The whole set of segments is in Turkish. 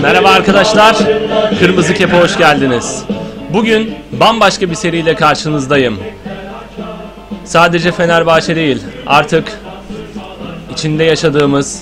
Merhaba arkadaşlar, Kırmızı Kep'e hoş geldiniz. Bugün bambaşka bir seriyle karşınızdayım. Sadece Fenerbahçe değil, artık içinde yaşadığımız,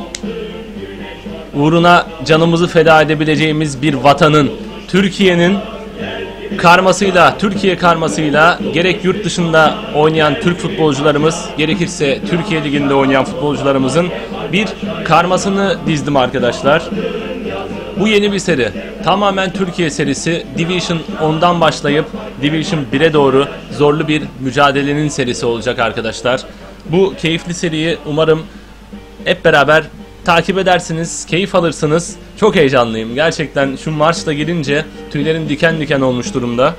uğruna canımızı feda edebileceğimiz bir vatanın, Türkiye'nin karmasıyla, Türkiye karmasıyla gerek yurt dışında oynayan Türk futbolcularımız, gerekirse Türkiye Ligi'nde oynayan futbolcularımızın bir karmasını dizdim arkadaşlar. Bu yeni bir seri. Tamamen Türkiye serisi. Division 10'dan başlayıp Division 1'e doğru zorlu bir mücadelenin serisi olacak arkadaşlar. Bu keyifli seriyi umarım hep beraber takip edersiniz, keyif alırsınız. Çok heyecanlıyım. Gerçekten şu maçta girince tüylerim diken diken olmuş durumda.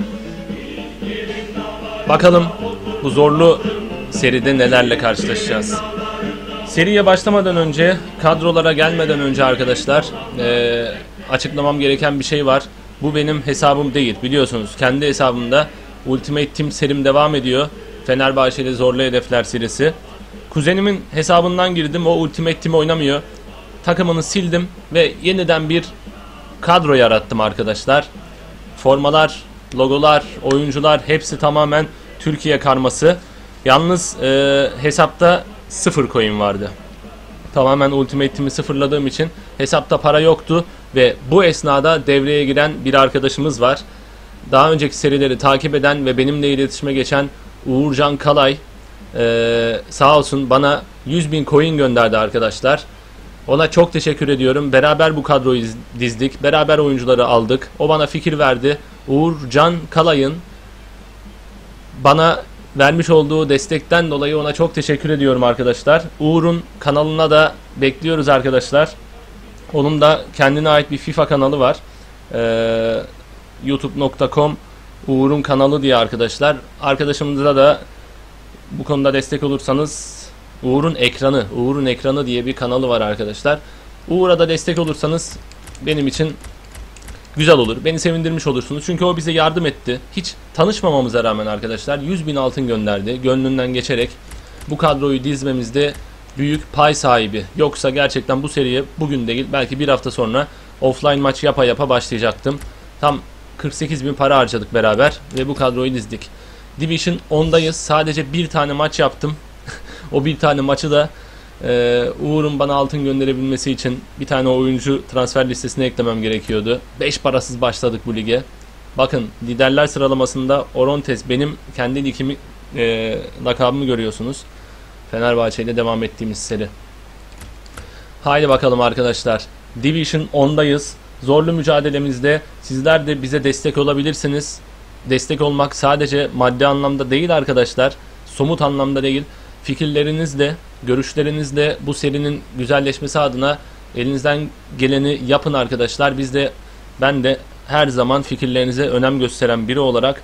Bakalım bu zorlu seride nelerle karşılaşacağız. Seriye başlamadan önce, kadrolara gelmeden önce arkadaşlar açıklamam gereken bir şey var. Bu benim hesabım değil, biliyorsunuz. Kendi hesabımda Ultimate Team serim devam ediyor. Fenerbahçeli Zorlu Hedefler serisi. Kuzenimin hesabından girdim, o Ultimate Team oynamıyor. Takımını sildim ve yeniden bir kadro yarattım arkadaşlar. Formalar, logolar, oyuncular hepsi tamamen Türkiye karması. Yalnız hesapta 0 coin vardı. Tamamen Ultimate Team'i sıfırladığım için hesapta para yoktu ve bu esnada devreye giren bir arkadaşımız var. Daha önceki serileri takip eden ve benimle iletişime geçen Uğurcan Kalay sağ olsun bana 100.000 coin gönderdi arkadaşlar. Ona çok teşekkür ediyorum. Beraber bu kadroyu dizdik. Beraber oyuncuları aldık. O bana fikir verdi. Uğurcan Kalay'ın bana vermiş olduğu destekten dolayı ona çok teşekkür ediyorum arkadaşlar. Uğur'un kanalına da bekliyoruz arkadaşlar. Onun da kendine ait bir FIFA kanalı var. youtube.com Uğur'un kanalı diye arkadaşlar. Arkadaşımıza da bu konuda destek olursanız Uğur'un ekranı diye bir kanalı var arkadaşlar. Uğur'a da destek olursanız benim için güzel olur. Beni sevindirmiş olursunuz. Çünkü o bize yardım etti. Hiç tanışmamamıza rağmen arkadaşlar 100.000 altın gönderdi. Gönlünden geçerek bu kadroyu dizmemizde büyük pay sahibi. Yoksa gerçekten bu seriye bugün değil belki bir hafta sonra offline maç yapa başlayacaktım. Tam 48.000 para harcadık beraber ve bu kadroyu dizdik. Division 10'dayız. Sadece bir tane maç yaptım. O bir tane maçı da Uğur'un bana altın gönderebilmesi için bir tane oyuncu transfer listesine eklemem gerekiyordu. 5 parasız başladık bu lige. Bakın liderler sıralamasında Orontes, benim kendi ligimi lakabımı görüyorsunuz. Fenerbahçe ile devam ettiğimiz seri. Haydi bakalım arkadaşlar. Division 10'dayız. Zorlu mücadelemizde sizler de bize destek olabilirsiniz. Destek olmak sadece maddi anlamda değil arkadaşlar. Somut anlamda değil. Fikirlerinizle, görüşlerinizle bu serinin güzelleşmesi adına elinizden geleni yapın arkadaşlar. Ben de her zaman fikirlerinize önem gösteren biri olarak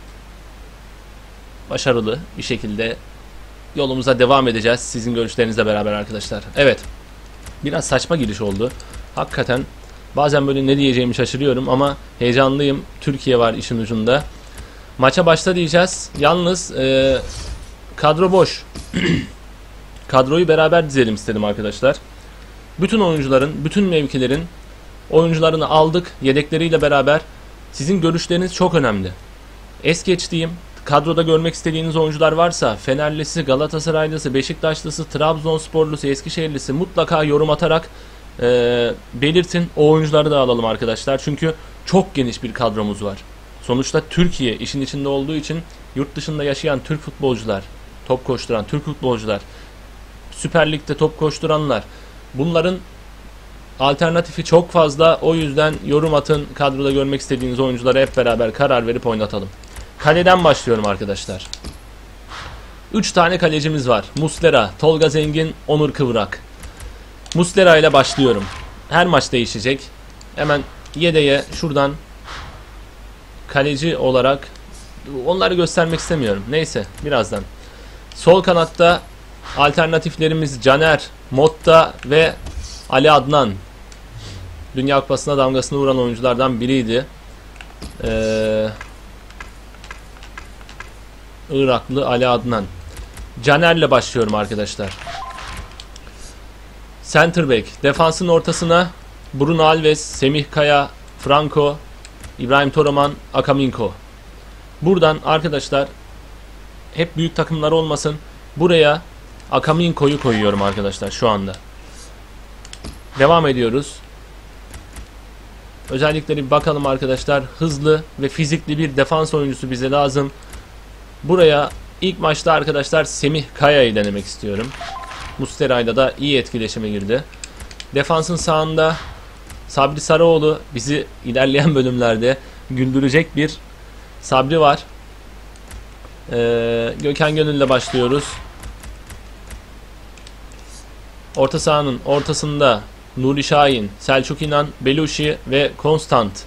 başarılı bir şekilde yolumuza devam edeceğiz sizin görüşlerinizle beraber arkadaşlar. Evet, biraz saçma giriş oldu. Hakikaten bazen böyle ne diyeceğimi şaşırıyorum ama heyecanlıyım. Türkiye var işin ucunda. Maça başla diyeceğiz. Yalnız kadro boş. Kadroyu beraber dizelim istedim arkadaşlar. Bütün oyuncuların, bütün mevkilerin oyuncularını aldık. Yedekleriyle beraber. Sizin görüşleriniz çok önemli. Es geçtiğim, kadroda görmek istediğiniz oyuncular varsa Fenerlisi, Galatasaraylısı, Beşiktaşlısı, Trabzonsporlusu, Eskişehirlisi mutlaka yorum atarak belirtin. O oyuncuları da alalım arkadaşlar. Çünkü çok geniş bir kadromuz var. Sonuçta Türkiye işin içinde olduğu için yurt dışında yaşayan Türk futbolcular, top koşturan Türk futbolcular, Süper Lig'de top koşturanlar, bunların alternatifi çok fazla. O yüzden yorum atın, kadroda görmek istediğiniz oyunculara hep beraber karar verip oynatalım. Kaleden başlıyorum arkadaşlar. 3 tane kalecimiz var. Muslera, Tolga Zengin, Onur Kıvrak. Muslera ile başlıyorum. Her maç değişecek. Hemen yedeğe şuradan kaleci olarak onları göstermek istemiyorum. Neyse, birazdan. Sol kanatta alternatiflerimiz Caner, Motta ve Ali Adnan. Dünya Kupası'na damgasını vuran oyunculardan biriydi. Iraklı Ali Adnan. Caner'le başlıyorum arkadaşlar. Center back. Defansın ortasına Bruno Alves, Semih Kaya, Franco, İbrahim Toroman, Akaminko. Buradan arkadaşlar hep büyük takımlar olmasın. Buraya Akaminko'yu koyuyorum arkadaşlar şu anda. Devam ediyoruz. Özellikleri bir bakalım arkadaşlar. Hızlı ve fizikli bir defans oyuncusu bize lazım. Buraya ilk maçta arkadaşlar Semih Kaya'yı denemek istiyorum. Mustera'yla da iyi etkileşime girdi. Defansın sağında Sabri Sarıoğlu, bizi ilerleyen bölümlerde güldürecek bir Sabri var. Gökhan Gönül'le başlıyoruz. Orta sahanın ortasında Nuri Şahin, Selçuk İnan, Belushi ve Konstant.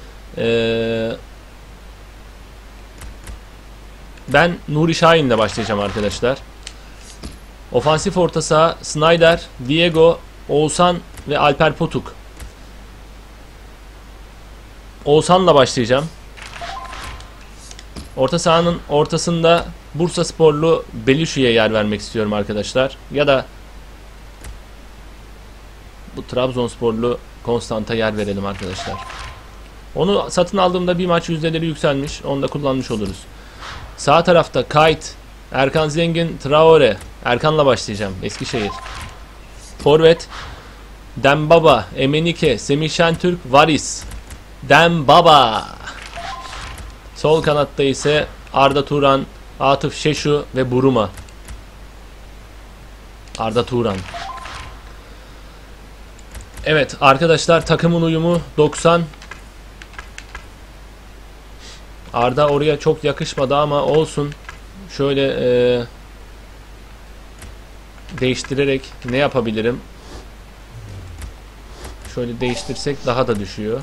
Ben Nuri Şahin'le başlayacağım arkadaşlar. Ofansif orta saha Snyder, Diego, Oğuzhan ve Alper Potuk. Oğuzhan'la başlayacağım. Orta sahanın ortasında Bursasporlu Belushi'ye yer vermek istiyorum arkadaşlar. Ya da bu Trabzonsporlu Konstant'a yer verelim arkadaşlar. Onu satın aldığımda bir maç yüzdeleri yükselmiş. Onu da kullanmış oluruz. Sağ tarafta Kayt, Erkan Zengin, Traore. Erkan'la başlayacağım. Eskişehir. Forvet Dembaba, Emenike, Semih Şentürk, Varis. Dembaba. Sol kanatta ise Arda Turan, Atıf Şeşu ve Buruma. Arda Turan. Evet arkadaşlar, takımın uyumu 90. Arda oraya çok yakışmadı ama olsun. Şöyle değiştirerek ne yapabilirim? Şöyle değiştirsek daha da düşüyor.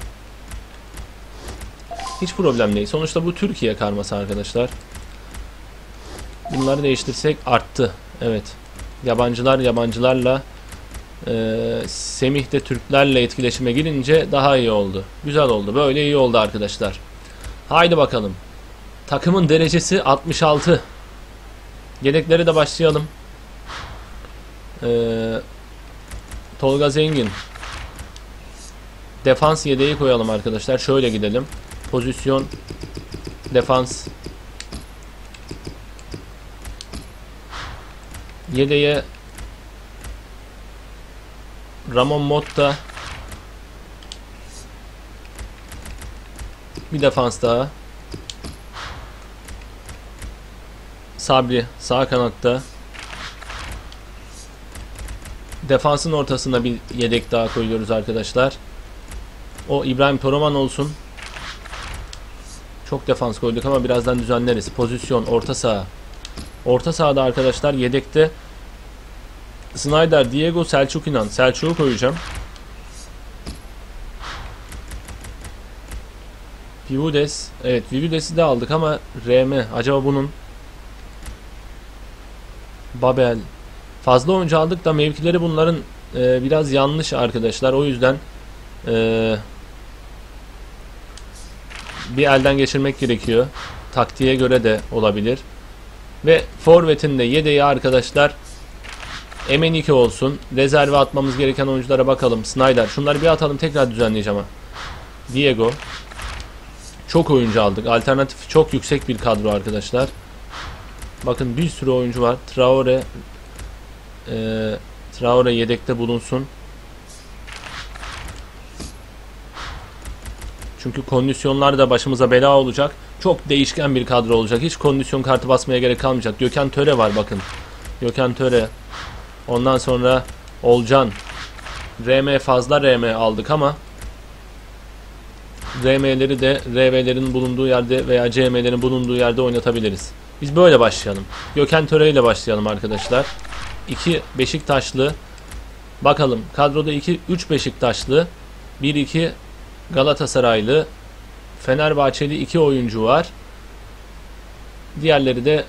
Hiç problem değil. Sonuçta bu Türkiye karması arkadaşlar. Bunları değiştirsek arttı. Evet. Yabancılar yabancılarla, Semih de Türklerle etkileşime girince daha iyi oldu. Güzel oldu. Böyle iyi oldu arkadaşlar. Haydi bakalım. Takımın derecesi 66. Yedeklere de başlayalım. Tolga Zengin. Defans yedeği koyalım arkadaşlar. Şöyle gidelim. Pozisyon, defans. Yedeğe Ramon Motta. Bir defans daha. Sabri sağ kanatta. Defansın ortasına bir yedek daha koyuyoruz arkadaşlar. O İbrahim Toroman olsun. Çok defans koyduk ama birazdan düzenleriz. Pozisyon, orta saha. Orta sahada arkadaşlar yedekte Snyder, Diego, Selçuk İnan. Selçuk'u koyacağım. Vivudes. Evet, Vivudes'i de aldık ama RM. Acaba bunun Babel. Fazla oyuncu aldık da mevkileri bunların biraz yanlış arkadaşlar. O yüzden bir elden geçirmek gerekiyor. Taktiğe göre de olabilir. Ve forvetin de yedeği arkadaşlar Emenike olsun. Rezerve atmamız gereken oyunculara bakalım. Snyder. Şunları bir atalım, tekrar düzenleyeceğim ama. Diego. Çok oyuncu aldık. Alternatif çok yüksek bir kadro arkadaşlar. Bakın bir sürü oyuncu var. Traore yedekte bulunsun. Çünkü kondisyonlar da başımıza bela olacak. Çok değişken bir kadro olacak. Hiç kondisyon kartı basmaya gerek kalmayacak. Gökhan Töre var bakın. Gökhan Töre. Ondan sonra Olcan. RM, fazla RM aldık ama RM'leri de RV'lerin bulunduğu yerde veya CM'lerin bulunduğu yerde oynatabiliriz. Biz böyle başlayalım. Gökhan Töre ile başlayalım arkadaşlar. 2 Beşiktaşlı. Bakalım kadroda 3 Beşiktaşlı, 1-2 Galatasaraylı, Fenerbahçeli 2 oyuncu var. Diğerleri de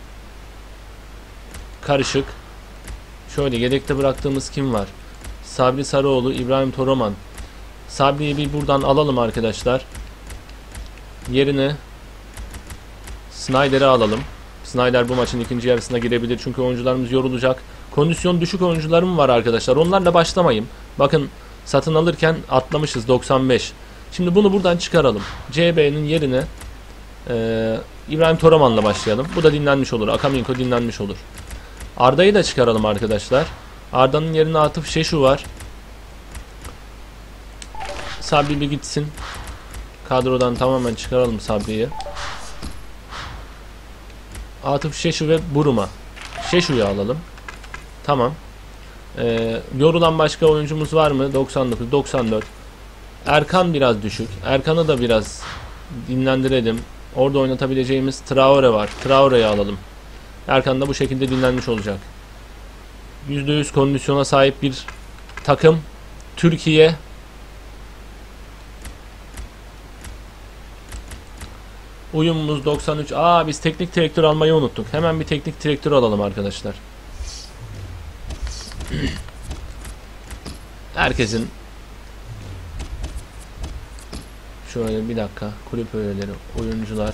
karışık. Şöyle yedekte bıraktığımız kim var? Sabri Sarıoğlu, İbrahim Toroman. Sabri'yi bir buradan alalım arkadaşlar. Yerine Snyder'i alalım. Snyder bu maçın ikinci yarısına girebilir çünkü oyuncularımız yorulacak. Kondisyon düşük oyuncularım var arkadaşlar. Onlarla başlamayayım. Bakın satın alırken atlamışız 95. Şimdi bunu buradan çıkaralım. CB'nin yerine İbrahim Toraman'la başlayalım. Bu da dinlenmiş olur. Akaminko dinlenmiş olur. Arda'yı da çıkaralım arkadaşlar. Arda'nın yerine Atıf Şeşu var. Sabri bir gitsin. Kadrodan tamamen çıkaralım Sabri'yi. Atıf Şeşu ve Buruma. Şeşu'yu alalım. Tamam. Yorulan başka oyuncumuz var mı? 99, 94. Erkan biraz düşük. Erkan'ı da biraz dinlendirelim. Orada oynatabileceğimiz Traore var. Traore'yi alalım. Erkan da bu şekilde dinlenmiş olacak. %100 kondisyona sahip bir takım. Türkiye. Uyumumuz 93. Biz teknik direktör almayı unuttuk. Hemen bir teknik direktör alalım arkadaşlar. Herkesin şöyle bir dakika, kulüp üyeleri, oyuncular,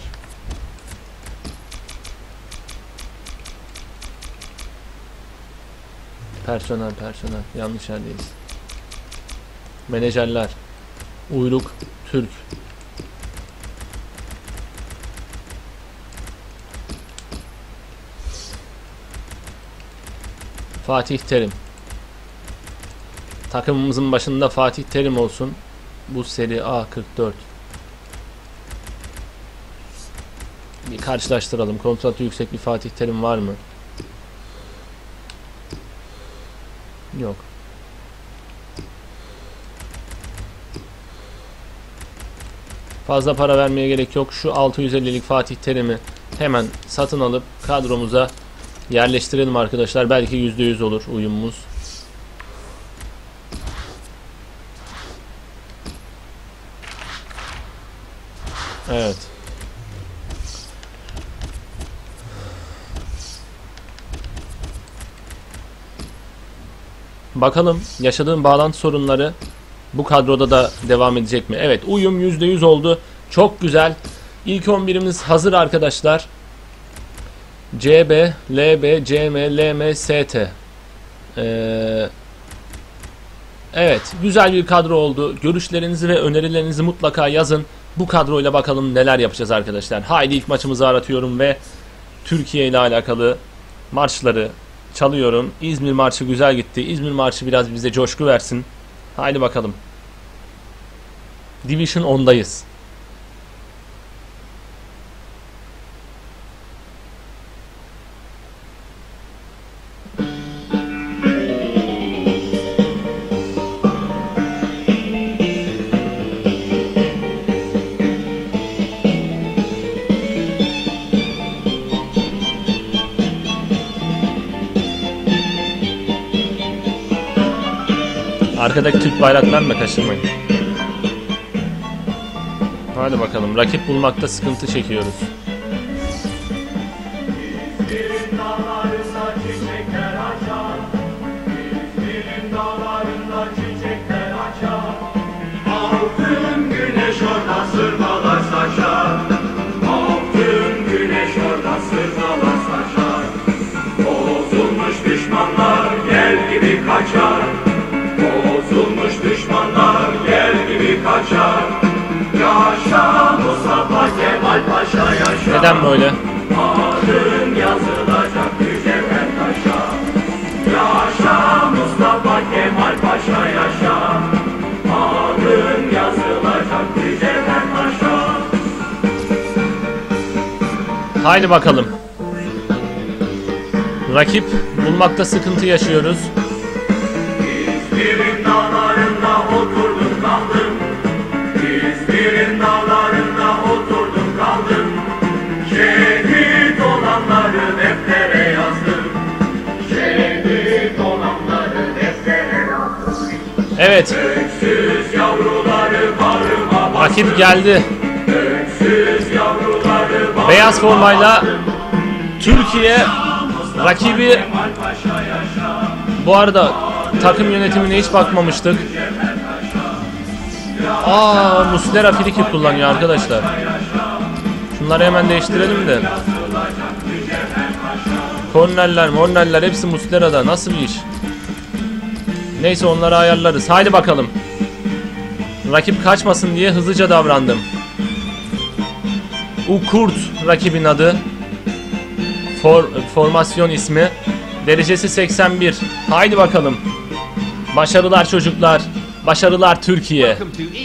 personel yanlış yerdeyiz. Menajerler, Uyruk Türk, Fatih Terim. Takımımızın başında Fatih Terim olsun. Bu seri A 44. Bir karşılaştıralım. Kontratı yüksek bir Fatih Terim var mı? Yok. Fazla para vermeye gerek yok. Şu 650'lik Fatih Terim'i hemen satın alıp kadromuza yerleştirelim arkadaşlar. Belki %100 olur uyumumuz. Evet. Bakalım yaşadığım bağlantı sorunları bu kadroda da devam edecek mi? Evet, uyum %100 oldu. Çok güzel. İlk 11'imiz hazır arkadaşlar. CB, LB, CM, LM, ST. Evet, güzel bir kadro oldu. Görüşlerinizi ve önerilerinizi mutlaka yazın. Bu kadroyla bakalım neler yapacağız arkadaşlar. Haydi ilk maçımızı aratıyorum ve Türkiye ile alakalı marşları çalıyorum. İzmir marşı güzel gitti. İzmir marşı biraz bize coşku versin. Haydi bakalım. Division 10'dayız. Arkadaki Türk bayraklarını da kaçırmayın. Hadi bakalım. Rakip bulmakta sıkıntı çekiyoruz. İzmir'in dağlarında çiçekler açar. İzmir'in dağlarında çiçekler açar. Altın güneş orada sırmalar saçar. Altın güneş orada sırmalar saçar. Bozulmuş düşmanlar gel gibi kaçar. Bozulmuş düşmanlar gel gibi kaçar. Yaşa Mustafa Kemal Paşa yaşa. Neden böyle? Adın yazılacak mücevher taşa. Yaşa Mustafa Kemal Paşa yaşa. Adın yazılacak mücevher taşa. Haydi bakalım. Rakip bulmakta sıkıntı yaşıyoruz. İzmir'in dağlarında oturdum kaldım. İzmir'in dağlarında oturdum kaldım. Şehit olanları deftere yazdım. Şehit olanları deftere yazdım. Evet. Öksüz yavruları bağrıma bastım. Rakip geldi. Öksüz yavruları bağrıma beyaz formayla Türkiye rakibi. Bu arada takım yönetimine hiç bakmamıştık. Muslera friki kullanıyor arkadaşlar. Şunları hemen değiştirelim de. Kornerler hepsi Muslera'da. Nasıl bir iş? Neyse onları ayarlarız. Haydi bakalım. Rakip kaçmasın diye hızlıca davrandım. Ukurt rakibin adı. Formasyon ismi. Derecesi 81. Haydi bakalım. Başarılar çocuklar. Başarılar Türkiye.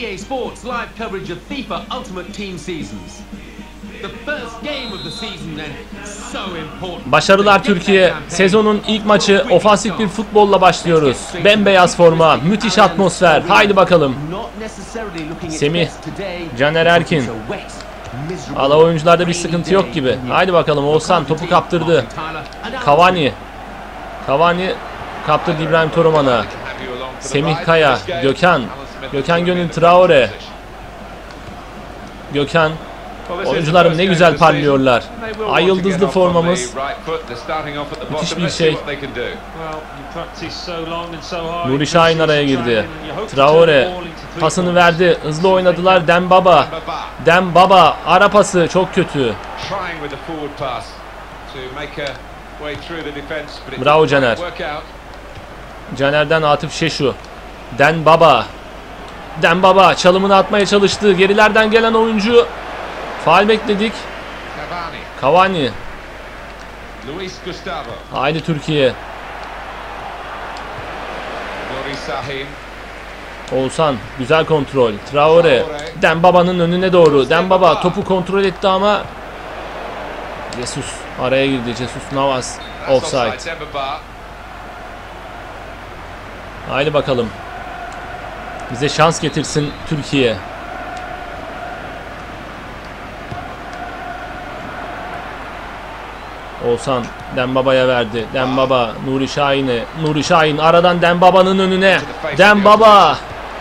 Başarılar Türkiye. Sezonun ilk maçı ofansif bir futbolla başlıyoruz. Bembeyaz forma, müthiş atmosfer. Haydi bakalım. Semih, Caner Erkin. Ala oyuncularda bir sıkıntı yok gibi. Haydi bakalım. Oğuzhan topu kaptırdı. Cavani kaptırdı İbrahim Toruman'a. Semih Kaya, Gökhan Gönül Traore. Gökhan. Oyuncularım ne güzel parlıyorlar. Ay yıldızlı formamız. Müthiş bir şey. Nuri Şahin araya girdi. Traore pasını verdi. Hızlı oynadılar. Dembaba ara pası çok kötü. Bravo Caner. Caner'den Atif Şeşu. Dembaba çalımını atmaya çalıştı. Gerilerden gelen oyuncu. Faul bekledik. Cavani. Haydi Türkiye. Oğuzhan güzel kontrol. Traore. Dembaba'nın önüne doğru. Dembaba topu kontrol etti ama Jesus araya girdi. Jesus Navas offside. Haydi bakalım. Bize şans getirsin Türkiye. Oğuzhan Dembaba'ya verdi. Dembaba Nuri Şahin'e. Nuri Şahin aradan Dembaba'nın önüne. Dembaba.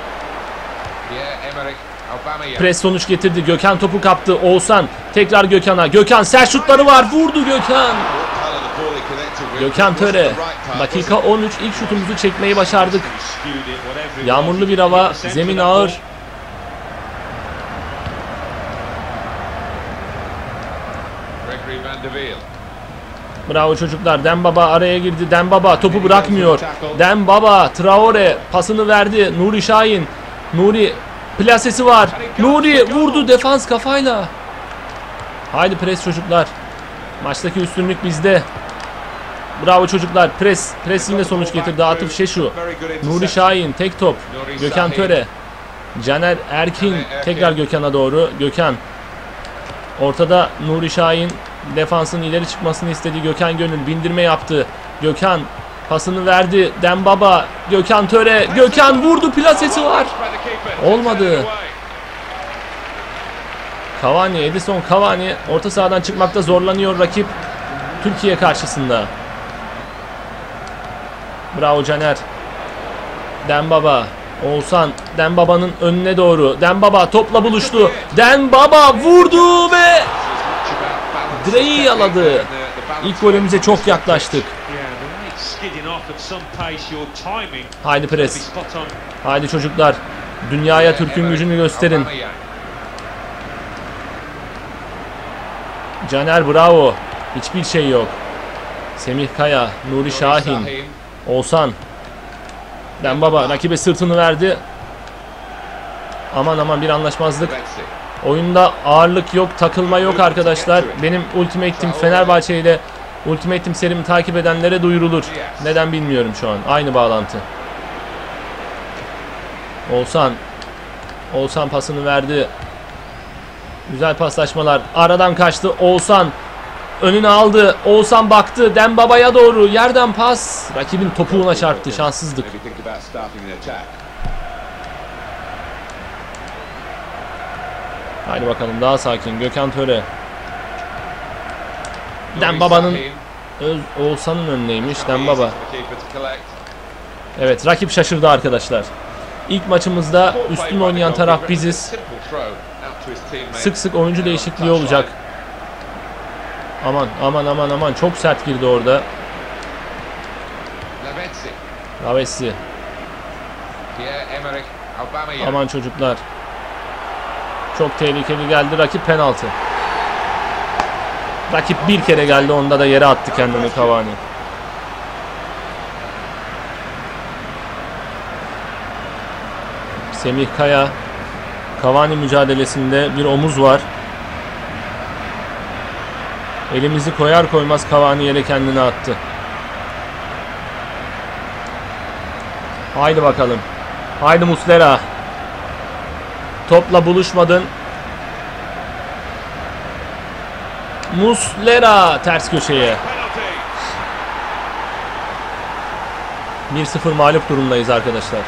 Pres sonuç getirdi. Gökhan topu kaptı. Oğuzhan tekrar Gökhan'a. Gökhan sert şutları var. Vurdu Gökhan. Gökhan Töre. Dakika 13 ilk şutumuzu çekmeyi başardık. Yağmurlu bir hava. Zemin ağır. Bravo çocuklar. Dembaba araya girdi. Dembaba topu bırakmıyor. Dembaba Traore pasını verdi. Nuri Şahin. Nuri plasesi var. Nuri vurdu defans kafayla. Haydi pres çocuklar. Maçtaki üstünlük bizde. Bravo çocuklar. Pres yine sonuç getirdi. Atif Şeşu. Nuri Şahin tek top. Gökhan Töre. Caner Erkin tekrar Gökhan'a doğru. Gökhan. Ortada Nuri Şahin. Defansın ileri çıkmasını istedi. Gökhan Gönül bindirme yaptı. Gökhan pasını verdi. Dembaba. Gökhan Töre. Gökhan vurdu. Plasesi var. Olmadı. Cavani. Edison Cavani. Orta sahadan çıkmakta zorlanıyor rakip. Türkiye karşısında. Bravo Caner. Dembaba. Oğuzhan. Dembaba'nın önüne doğru. Dembaba topla buluştu. Dembaba vurdu ve direği yaladı. İlk golümüze çok yaklaştık. Haydi pres. Haydi çocuklar. Dünyaya Türk'ün gücünü gösterin. Caner bravo. Hiçbir şey yok. Semih Kaya, Nuri Şahin, Oğuzhan. Dembaba rakibe sırtını verdi. Aman bir anlaşmazlık. Oyunda ağırlık yok, takılma yok arkadaşlar. Benim Ultimate Team Fenerbahçe ile Ultimate Team serimi takip edenlere duyurulur. Neden bilmiyorum şu an. Aynı bağlantı. Oğuzhan pasını verdi. Güzel paslaşmalar. Aradan kaçtı. Oğuzhan önüne aldı. Oğuzhan baktı. Dembaba'ya doğru. Yerden pas. Rakibin topuğuna çarptı. Şanssızlık. Haydi bakalım daha sakin. Gökhan Töre. Dembaba'nın Oğuzhan'ın önündeymiş. Dembaba. Evet rakip şaşırdı arkadaşlar. İlk maçımızda üstün oynayan taraf biziz. Sık sık oyuncu değişikliği olacak. Aman çok sert girdi orada. Lavezzi. Aman çocuklar. Çok tehlikeli geldi. Rakip penaltı. Rakip bir kere geldi. Onda da yere attı kendini Cavani. Semih Kaya. Cavani mücadelesinde bir omuz var. Elimizi koyar koymaz Cavani yere kendini attı. Haydi bakalım. Haydi Muslera. Topla buluşmadın. Muslera ters köşeye. 1-0 mağlup durumdayız arkadaşlar.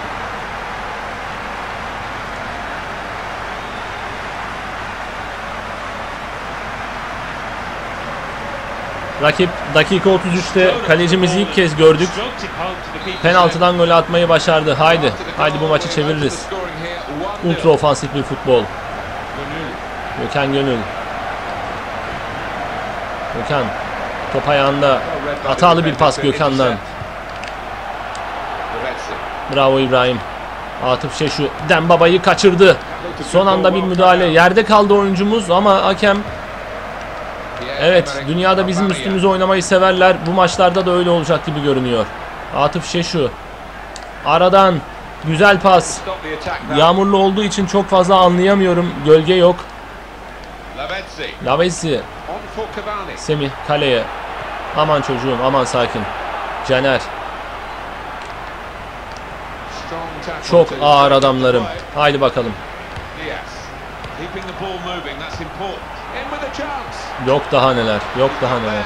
Rakip dakika 33'te kalecimizi ilk kez gördük. Penaltıdan gol atmayı başardı. Haydi. Haydi bu maçı çeviririz. Ultra ofansif bir futbol. Gökhan Gönül. Gökhan. Top ayağında. Hatalı bir pas Gökhan'dan. Bravo İbrahim. Atıf Şeşu. Dembaba'yı kaçırdı. Son anda bir müdahale. Yerde kaldı oyuncumuz ama hakem... Evet, dünyada bizim üstümüze oynamayı severler. Bu maçlarda da öyle olacak gibi görünüyor. Atıf Şeşu. Aradan güzel pas. Yağmurlu olduğu için çok fazla anlayamıyorum. Gölge yok. Lavezzi. Semih kaleye. Aman çocuğum, aman sakin. Caner. Çok ağır adamlarım. Haydi bakalım. Yok daha neler. Yok daha neler.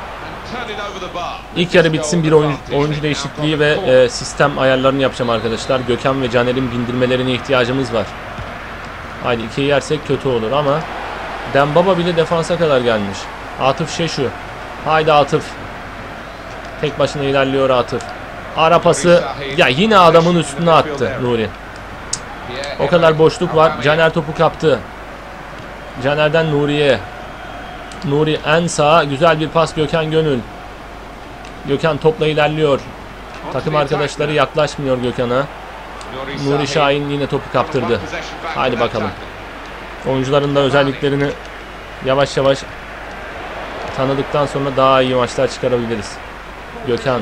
İlk yarı bitsin, bir oyuncu değişikliği ve sistem ayarlarını yapacağım arkadaşlar. Gökhan ve Caner'in bindirmelerine ihtiyacımız var. Haydi ikiyi yersek kötü olur ama Dembaba bile defansa kadar gelmiş. Atıf Şeşu. Haydi Atıf. Tek başına ilerliyor Atıf. Ara pası. Ya yine adamın üstüne attı Nuri. O kadar boşluk var. Caner topu kaptı. Caner'den Nuri'ye. Nuri en sağa. Güzel bir pas Gökhan Gönül. Gökhan topla ilerliyor. Takım arkadaşları yaklaşmıyor Gökhan'a. Nuri Şahin yine topu kaptırdı. Haydi bakalım. Oyuncuların da özelliklerini yavaş yavaş tanıdıktan sonra daha iyi maçlar çıkarabiliriz. Gökhan.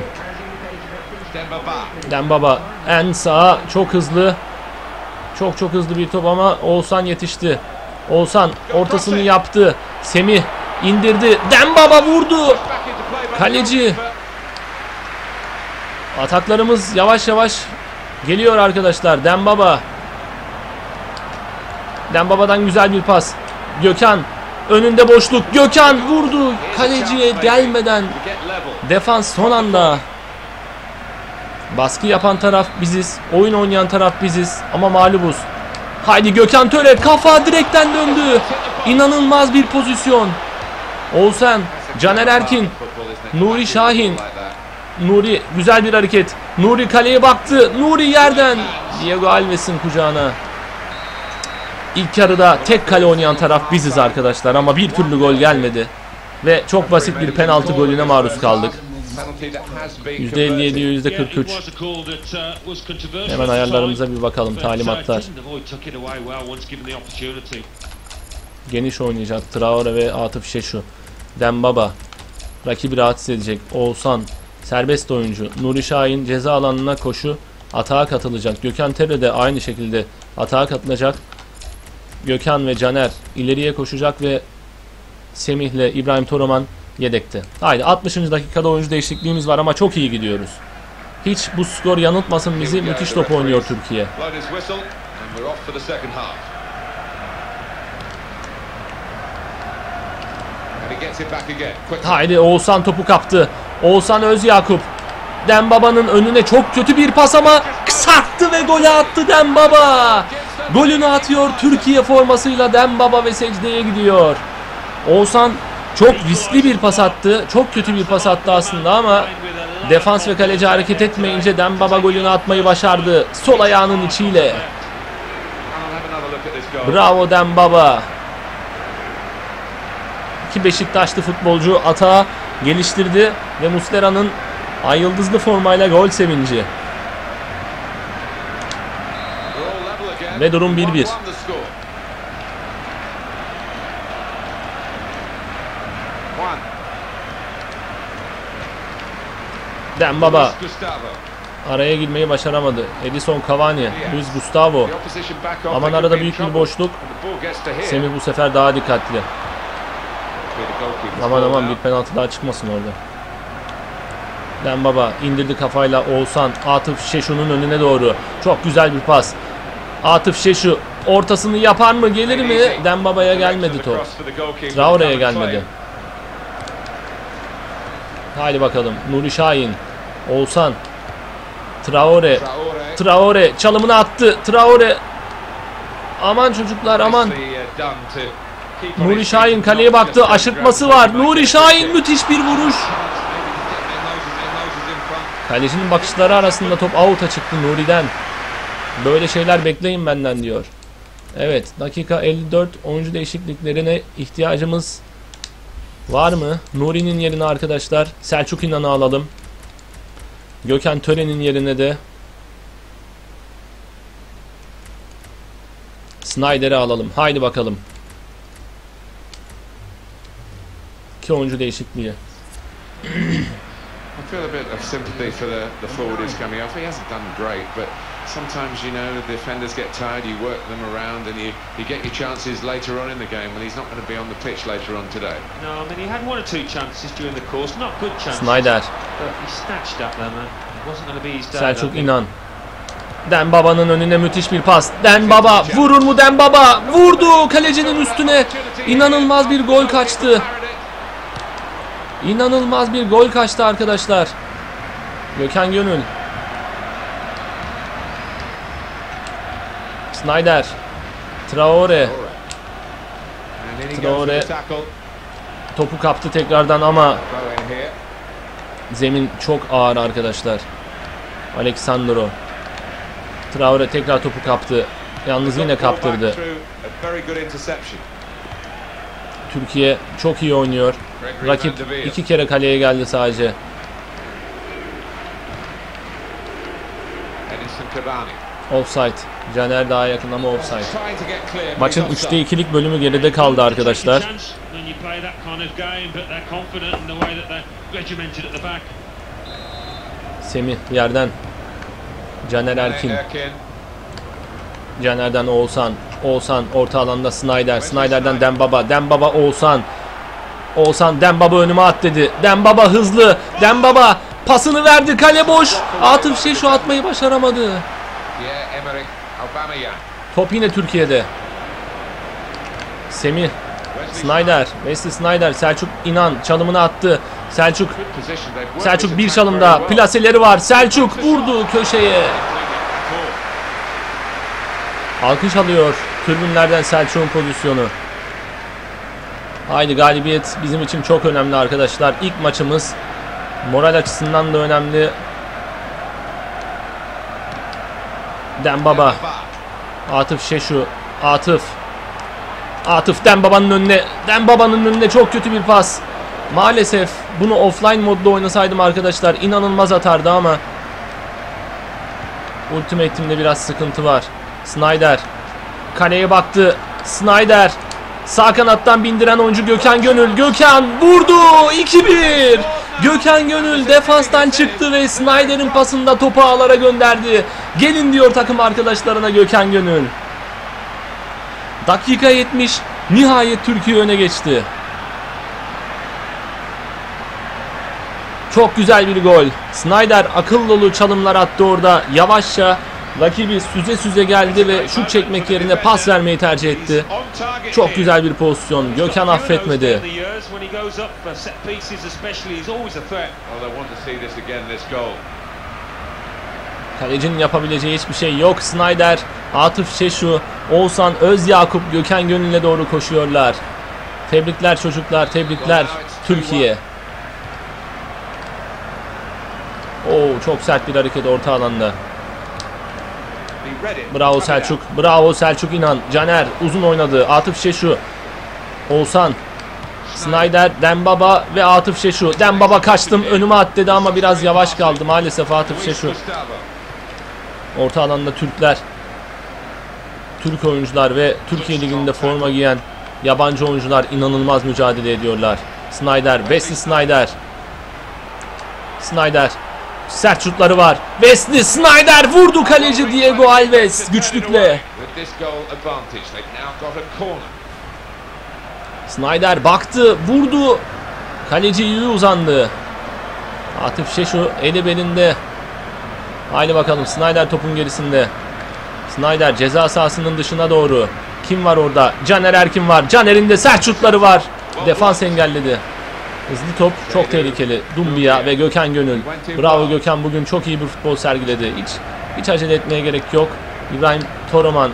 Dembaba en sağa, çok hızlı. Çok hızlı bir top ama Oğuzhan yetişti. Oğuzhan ortasını yaptı. Semih indirdi. Dembaba vurdu. Kaleci. Ataklarımız yavaş yavaş geliyor arkadaşlar. Dembaba. Dembaba'dan güzel bir pas. Gökhan önünde boşluk. Gökhan vurdu. Kaleciye gelmeden. Defans son anda. Baskı yapan taraf biziz. Oyun oynayan taraf biziz. Ama mağlubuz. Haydi Gökhan Töre. Kafa direkten döndü. İnanılmaz bir pozisyon. Oğuzhan. Caner Erkin. Nuri Şahin. Nuri güzel bir hareket. Nuri kaleye baktı. Nuri yerden. Diego Alves'in kucağına. İlk yarıda tek kale oynayan taraf biziz arkadaşlar. Ama bir türlü gol gelmedi. Ve çok basit bir penaltı golüne maruz kaldık. %57, %43. Hemen ayarlarımıza bir bakalım. Talimatlar. Geniş oynayacak Traore ve Atıf Şeşu. Dembaba rakibi rahatsız edecek. Oğuzhan serbest oyuncu. Nuri Şahin ceza alanına koşu atağa katılacak. Gökhan Töre de aynı şekilde atağa katılacak. Gökhan ve Caner ileriye koşacak ve Semih ile İbrahim Toroman yedekte. Haydi 60. dakikada oyuncu değişikliğimiz var ama çok iyi gidiyoruz. Hiç bu skor yanıltmasın bizi. Müthiş top oynuyor Türkiye. Haydi Oğuzhan topu kaptı. Oğuzhan Özyakup. Dembaba'nın önüne çok kötü bir pas ama kısalttı ve golü attı Dembaba. Golünü atıyor Türkiye formasıyla Dembaba ve secdeye gidiyor. Oğuzhan çok riskli bir pas attı. Çok kötü bir pas attı aslında ama defans ve kaleci hareket etmeyince Dembaba golünü atmayı başardı. Sol ayağının içiyle. Bravo Dembaba. İki Beşiktaşlı futbolcu atağı geliştirdi ve Muslera'nın ay yıldızlı formayla gol sevinci. Ve durum 1-1. Dembaba. araya girmeyi başaramadı. Edison Cavani, Luis Gustavo. Aman arada büyük bir boşluk. Semih bu sefer daha dikkatli. Aman bir penaltı daha çıkmasın orada. Dembaba indirdi kafayla Oğuzhan. Atıf Şeşu'nun önüne doğru. Çok güzel bir pas. Atıf Şeşu ortasını yapar mı? Gelir mi? Dembaba'ya gelmedi top. Traore'ye gelmedi. Haydi bakalım. Nuri Şahin. Oğuzhan. Traore çalımını attı. Traore. Aman çocuklar aman. Nuri Şahin kaleye baktı. Aşırtması var. Nuri Şahin müthiş bir vuruş. Kalecinin bakışları arasında top out'a çıktı Nuri'den. Böyle şeyler bekleyin benden diyor. Evet, dakika 54. Oyuncu değişikliklerine ihtiyacımız var mı? Nuri'nin yerine arkadaşlar Selçuk İnan'ı alalım. Gökhan Tören'in yerine de Snyder'i alalım. Haydi bakalım. 2 oyuncu değişikliği. I feel a bit of sympathy for the forward who's coming off. He hasn't done great, but sometimes, you know, the defenders get tired, you work them around and you get your chances later on in the game when he's not going to be on the pitch later on today. No, I mean, he had 1 or 2 chances during the course, not good chances. Snyder. But he snatched at them and it wasn't going to be his day. Selçuk İnan. Dembaba'nın önüne müthiş bir pas. Dembaba vurur mu Dembaba? Vurdu kalecinin üstüne. İnanılmaz bir gol kaçtı. İnanılmaz bir gol kaçtı arkadaşlar. Gökhan Gönül. Snyder. Traore topu kaptı tekrardan ama zemin çok ağır arkadaşlar. Alexandro. Traore tekrar topu kaptı. Yalnız yine kaptırdı. Türkiye çok iyi oynuyor. Rakip 2 kere kaleye geldi sadece. Offside. Caner daha yakın ama offside. Maçın 3'te 2'lik bölümü geride kaldı arkadaşlar. Semih yerden. Caner Erkin. Caner'den Oğuzhan. Oğuzhan orta alanda Snyder. Snyder'den Dembaba. Dembaba Oğuzhan. Oğuzhan Dembaba önüme at dedi. Dembaba hızlı. Dembaba pasını verdi. Kale boş. Atıf Şeşu atmayı başaramadı. Top yine Türkiye'de. Semih. Snyder. Wesley Snyder. Selçuk İnan çalımını attı. Selçuk bir çalımda. Plaseleri var. Selçuk vurdu köşeye. Alkış alıyor tribünlerden Selçuk'un pozisyonu. Haydi galibiyet bizim için çok önemli arkadaşlar. İlk maçımız. Moral açısından da önemli. Dembaba. Atıf Şeşu. Atıf Dembaba'nın önüne. Dembaba'nın önüne çok kötü bir pas. Maalesef bunu offline modda oynasaydım arkadaşlar inanılmaz atardı ama Ultimate'imde biraz sıkıntı var. Snyder. Kaleye baktı. Snyder. Sağ kanattan bindiren oyuncu Gökhan Gönül. Gökhan vurdu. 2-1. Gökhan Gönül defanstan çıktı ve Snyder'in pasında topu ağlara gönderdi. Gelin diyor takım arkadaşlarına Gökhan Gönül. Dakika 70. Nihayet Türkiye öne geçti. Çok güzel bir gol. Snyder akıl dolu çalımlar attı orada. Yavaşça rakibi süze geldi ve şut çekmek yerine pas vermeyi tercih etti. Çok güzel bir pozisyon. Gökhan affetmedi. Kalecinin yapabileceği hiçbir şey yok. Snyder, Atıf Şeşu, Oğuzhan Özyakup Gökhan Gönül'e doğru koşuyorlar. Tebrikler çocuklar, tebrikler Türkiye. Oo, çok sert bir hareket orta alanda. Bravo Selçuk. Bravo Selçuk İnan. Caner uzun oynadı. Atıf Şeşu. Oğuzhan. Snyder, Dembaba ve Atıf Şeşu. Dembaba kaçtım önüme at dedi ama biraz yavaş kaldı maalesef Atıf Şeşu. Orta alanda Türkler. Türk oyuncular ve Türkiye Ligi'nde forma giyen yabancı oyuncular inanılmaz mücadele ediyorlar. Snyder, Wesley Snyder. Snyder. Sert şutları var. Wesley Sneijder vurdu, kaleci Diego Alves güçlükle. Sneijder baktı, vurdu. Kaleci iyi uzandı. Atif Şeşu eli belinde. Haydi bakalım, Sneijder topun gerisinde. Sneijder ceza sahasının dışına doğru. Kim var orada? Caner Erkin var. Caner'in de sert şutları var. Defans engelledi. Hızlı top, çok tehlikeli. Dumbia ve Gökhan Gönül. Bravo Gökhan, bugün çok iyi bir futbol sergiledi. Hiç acele etmeye gerek yok. İbrahim Toroman.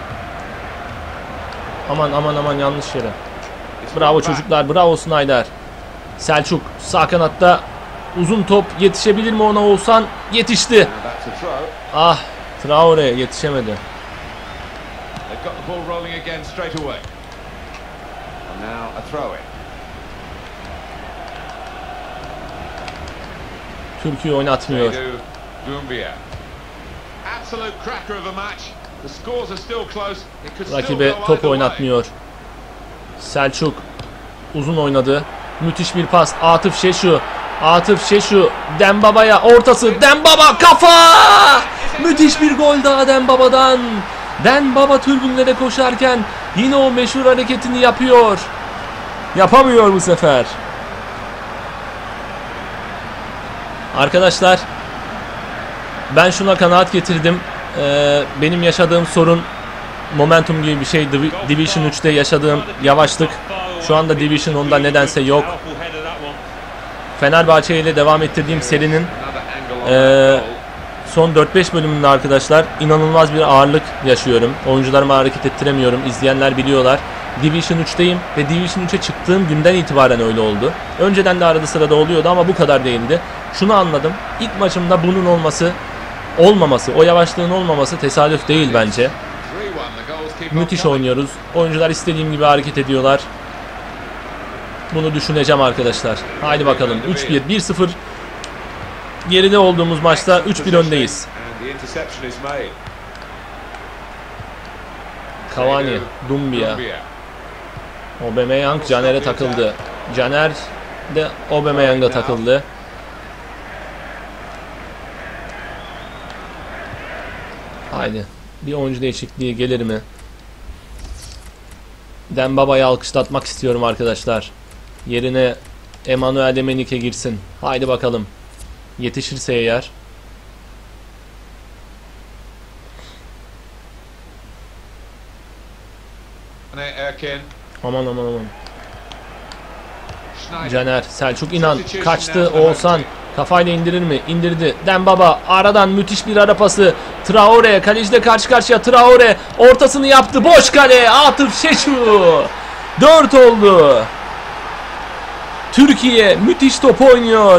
Aman yanlış yere. Bravo çocuklar, bravo Sneijder. Selçuk sağ kanatta, uzun top yetişebilir mi ona Oğuzhan? Yetişti. Ah, Traore yetişemedi. Türkiye oynatmıyor. Rakibe top oynatmıyor. Selçuk uzun oynadı. Müthiş bir pas. Atif Şeşu. Atif Şeşu. Dembaba'ya ortası. Dembaba kafa! Müthiş bir gol daha Dembaba'dan. Dembaba tribünlere koşarken yine o meşhur hareketini yapıyor. Yapamıyor bu sefer. Arkadaşlar, ben şuna kanaat getirdim. Benim yaşadığım sorun momentum gibi bir şey. Division 3'te yaşadığım yavaşlık şu anda Division 10'da nedense yok. Fenerbahçe ile devam ettirdiğim serinin son 4-5 bölümünde arkadaşlar inanılmaz bir ağırlık yaşıyorum. Oyuncularımı hareket ettiremiyorum. İzleyenler biliyorlar. Division 3'teyim ve Division 3'e çıktığım günden itibaren öyle oldu. Önceden de arada sırada oluyordu ama bu kadar değildi. Şunu anladım. İlk maçımda bunun olmaması, o yavaşlığın olmaması tesadüf değil bence. Müthiş oynuyoruz. Oyuncular istediğim gibi hareket ediyorlar. Bunu düşüneceğim arkadaşlar. Haydi bakalım. 3-1, 1-0 geride olduğumuz maçta 3-1 öndeyiz. Cavani, Dumbia. Aubameyang Caner'e takıldı. Caner de Aubameyang'a takıldı. Haydi. Bir oyuncu değişikliği gelir mi? Dembaba'yı alkışlatmak istiyorum arkadaşlar. Yerine Emmanuel Emenike girsin. Haydi bakalım. Yetişirse eğer. Aman. Caner, Selçuk İnan kaçtı. Oğuzhan kafayla indirir mi? İndirdi. Dembaba aradan müthiş bir ara pası. Traore kaleciyle karşı karşıya. Traore ortasını yaptı. Boş kale. Atif Şeşu. 4 oldu. Türkiye müthiş top oynuyor.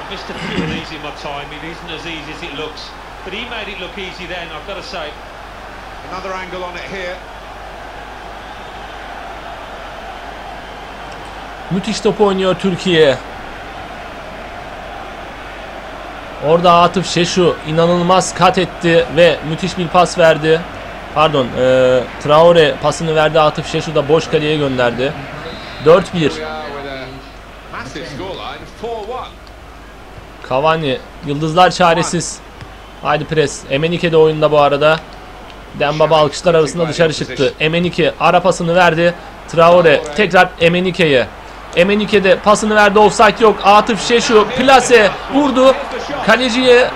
Müthiş top oynuyor Türkiye. Orada Atif Şeşu inanılmaz kat etti ve müthiş bir pas verdi. Pardon, Traore pasını verdi. Atif Şeşu da boş kaleye gönderdi. 4-1. Cavani, yıldızlar çaresiz. Haydi pres. Emenike de oyunda bu arada. Dembaba alkışlar arasında dışarı çıktı. Emenike ara pasını verdi. Traore tekrar Emenike'ye. Emenike de pasını verdi. Offside yok. Atif Şeşu plase vurdu. Kaleciye.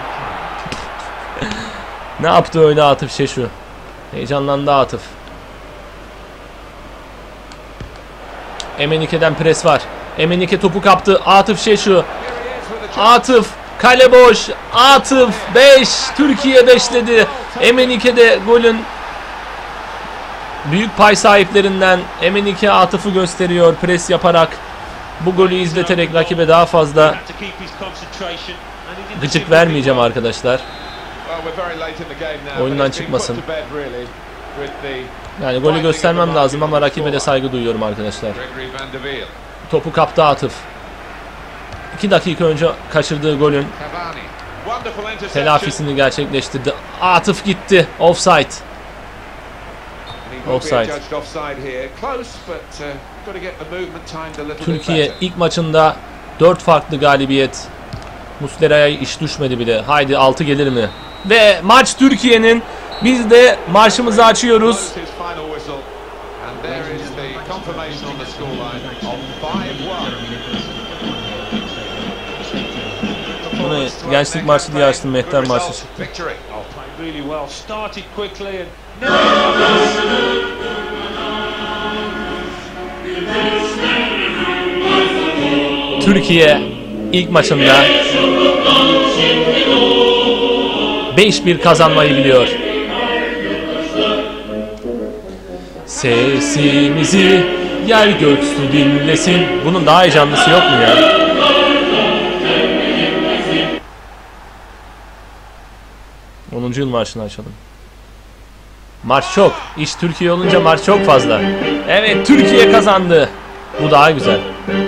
Ne yaptı öyle Atif Şeşu? Heyecanlandı Atif. Emenike'den pres var. Emenike topu kaptı. Atif Şeşu. Atif kale boş. Atif 5. Türkiye 5'ledi. Emenike de golün büyük pay sahiplerinden. Emenike Atif'i gösteriyor pres yaparak. Bu golü izleterek rakibe daha fazla gıcık vermeyeceğim arkadaşlar. Oyundan çıkmasın. Yani golü göstermem lazım ama rakibe de saygı duyuyorum arkadaşlar. Topu kaptı Atif. 2 dakika önce kaçırdığı golün telafisini gerçekleştirdi. Atif gitti. Offside. Türkiye ilk maçında 4 farklı galibiyet. Muslera'ya iş düşmedi bile. Haydi 6 gelir mi? Ve maç Türkiye'nin. Biz de marşımızı açıyoruz. Bunu gençlik marşı diye açtım. Mehter marşı çıktı. Türkiye ilk maçında 5-1 kazanmayı biliyor. Sesimizi yer gök su dinlesin. Bunun daha heyecanlısı yok mu ya? Yıl marşını açalım. Marş çok. İş Türkiye olunca marş çok fazla. Evet, Türkiye kazandı. Bu daha güzel.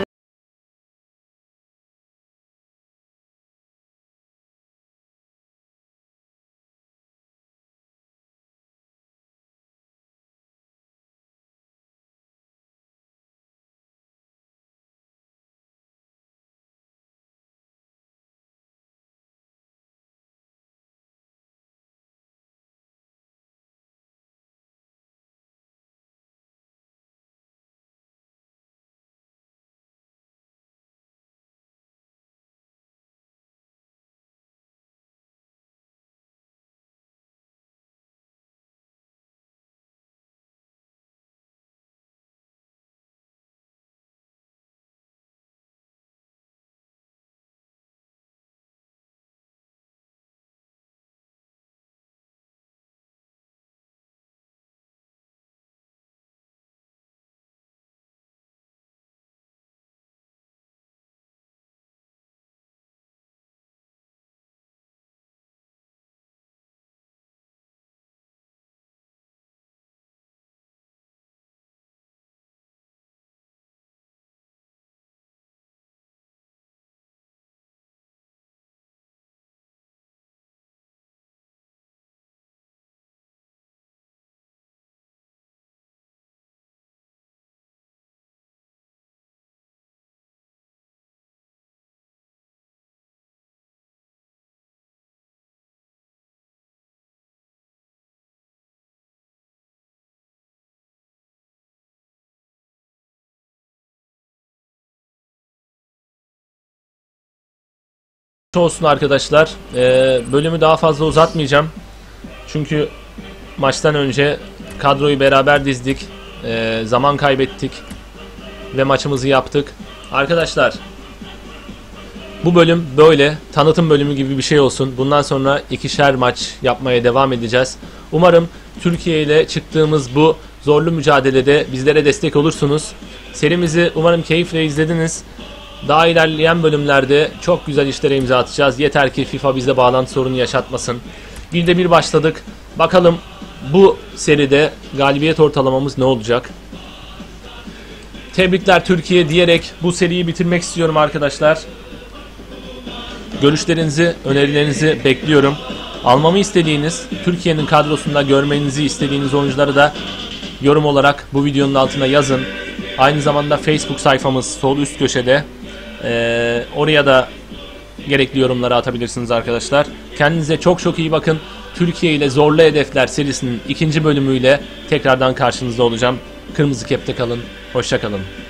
Olsun arkadaşlar. Bölümü daha fazla uzatmayacağım. Çünkü maçtan önce kadroyu beraber dizdik. Zaman kaybettik. Ve maçımızı yaptık. Arkadaşlar, bu bölüm böyle. Tanıtım bölümü gibi bir şey olsun. Bundan sonra 2'şer maç yapmaya devam edeceğiz. Umarım Türkiye ile çıktığımız bu zorlu mücadelede bizlere destek olursunuz. Serimizi umarım keyifle izlediniz. Daha ilerleyen bölümlerde çok güzel işlere imza atacağız. Yeter ki FIFA bizde bağlantı sorunu yaşatmasın. Bir de başladık. Bakalım bu seride galibiyet ortalamamız ne olacak? Tebrikler Türkiye diyerek bu seriyi bitirmek istiyorum arkadaşlar. Görüşlerinizi, önerilerinizi bekliyorum. Almamı istediğiniz, Türkiye'nin kadrosunda görmenizi istediğiniz oyuncuları da yorum olarak bu videonun altına yazın. Aynı zamanda Facebook sayfamız sol üst köşede. Oraya da gerekli yorumları atabilirsiniz arkadaşlar. Kendinize çok iyi bakın. Türkiye ile Zorlu Hedefler serisinin 2. bölümüyle tekrardan karşınızda olacağım. Kırmızı kepte kalın. Hoşça kalın.